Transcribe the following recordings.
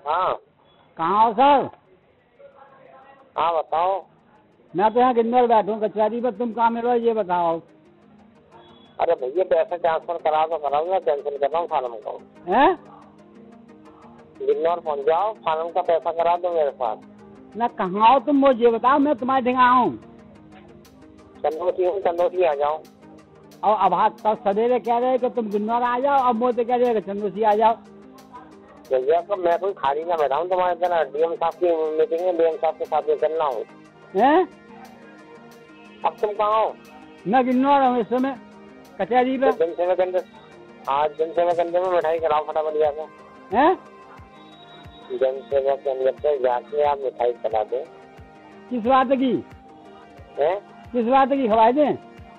हाँ। कहाँ हो सर? हाँ बताओ। मैं तो यहाँ किन्नर बैठा हूँ कचहरी पर, तुम कहाँ मिल रहे हो ये बताओ। अरे भैया पैसा ट्रांसफर करा तो कराओ, मैं कैंसिल कर रहा हूँ फार्म का। हैं? दिल्ली पहुँच जाओ, फार्म का पैसा करा दो मेरे साथ। ना कहाँ हो तुम, मुझे ये बताओ, मैं तुम्हारे ठिकाना हूँ। चंदोसी हूँ, चंदोसी आ जाओ। और अब हाथ तक सवेरे कह रहे कि तुम किन्नौर आ जाओ, अब मुझे कह रहे कि चंदोसी आ जाओ। भैया तो मैं कोई खाली ना बैठा हूँ तुम्हारे तरह, डीएम साहब की मीटिंग है, डीएम साहब के साथ में चलना हूँ। हैं? अब तुम कहाँ हो? मैं किन्नौर हूँ इस समय कचहरी पे। दिन से मैं कंधे में मिठाई कराओ फटाफट जाकर। हैं? जन सेवा केंद्र पे जाके आप मिठाई करा दे। किस बात की? हैं? किस बात की खवाई दें?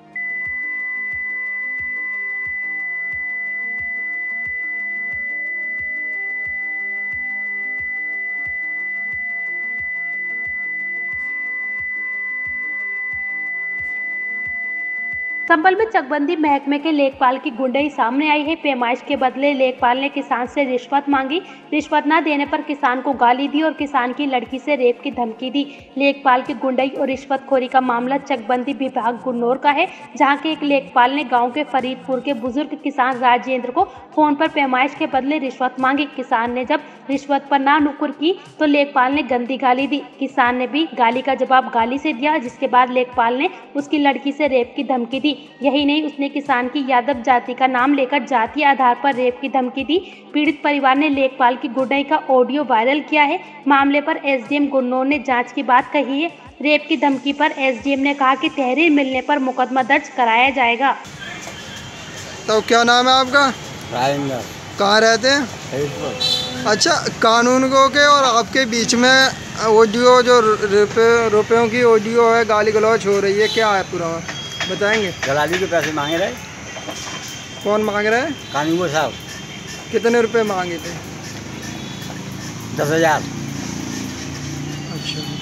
संभल में चकबंदी महकमे के लेखपाल की गुंडई सामने आई है। पैमाइश के बदले लेखपाल ने किसान से रिश्वत मांगी। रिश्वत न देने पर किसान को गाली दी और किसान की लड़की से रेप की धमकी दी। लेखपाल की गुंडई और रिश्वतखोरी का मामला चकबंदी विभाग गुन्नौर का है, जहां के एक लेखपाल ने गांव के फरीदपुर के बुजुर्ग किसान राजेंद्र को फोन पर पैमाइश के बदले रिश्वत मांगी। किसान ने जब रिश्वत पर ना नुकुर की तो लेखपाल ने गंदी गाली दी। किसान ने भी गाली का जवाब गाली से दिया, जिसके बाद लेखपाल ने उसकी लड़की से रेप की धमकी दी। यही नहीं, उसने किसान की यादव जाति का नाम लेकर जातीय आधार पर रेप की धमकी दी। पीड़ित परिवार ने लेखपाल की गुंडई का ऑडियो वायरल किया है। मामले पर एसडीएम गुन्नौर ने जांच की बात कही है। रेप की धमकी पर एसडीएम ने कहा कि तहरीर मिलने पर मुकदमा दर्ज कराया जाएगा। तो क्या नाम है आपका? राजेंद्र। कहाँ रहते हैं? फरीदपुर। अच्छा, कानून को के और आपके बीच में ऑडियो जो रुपयों की ऑडियो है, गाली गलौज हो रही है, क्या है पूरा बताएंगे? दलाली के पैसे मांगे रहे। कौन मांग रहा है? कानून साहब। कितने रुपए मांगे थे? 10,000। अच्छा,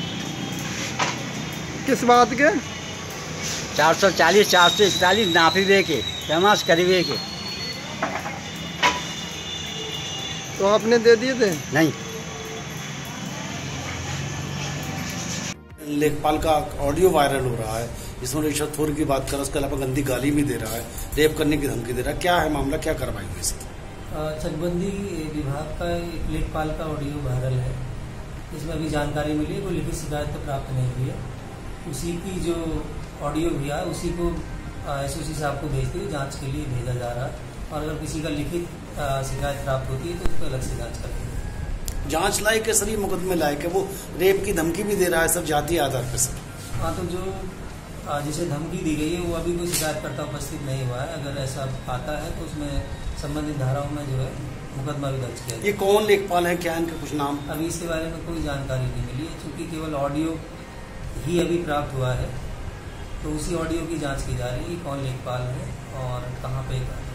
किस बात के? 440 441 नाफी दे के पैमाश करीबे के। तो आपने दे दिए थे? नहीं। लेखपाल का ऑडियो वायरल हो रहा है, इसमें रिश्वतखोरी की बात कर रहा है, उसके अलावा गंदी गाली भी दे रहा है, रेप करने की धमकी दे रहा है। क्या है मामला, क्या कार्रवाई हुई इसकी? चकबंदी विभाग का एक लेखपाल का ऑडियो वायरल है। इसमें अभी जानकारी मिली है, कोई लिखित शिकायत तो प्राप्त नहीं हुई है। उसी की जो ऑडियो हुआ है उसी को एसओसी साहब को भेज के जाँच के लिए भेजा जा रहा है, और अगर किसी का लिखित शिकायत प्राप्त होती है तो उस पर अलग से जाँच करेंगे। जांच लायक है सर, ये मुकदमे लायक है? वो रेप की धमकी भी दे रहा है सब जातीय आधार पर सर। हाँ, तो जो जिसे धमकी दी गई है वो अभी कोई शिकायतकर्ता उपस्थित नहीं हुआ है। अगर ऐसा आता है तो उसमें संबंधित धाराओं में जो है मुकदमा भी दर्ज किया। ये कौन लेखपाल है, क्या इनका कुछ नाम? अभी इसके बारे में कोई जानकारी नहीं मिली है, क्योंकि केवल ऑडियो ही अभी प्राप्त हुआ है। तो उसी ऑडियो की जाँच की जा रही है, कौन लेखपाल है और कहाँ पे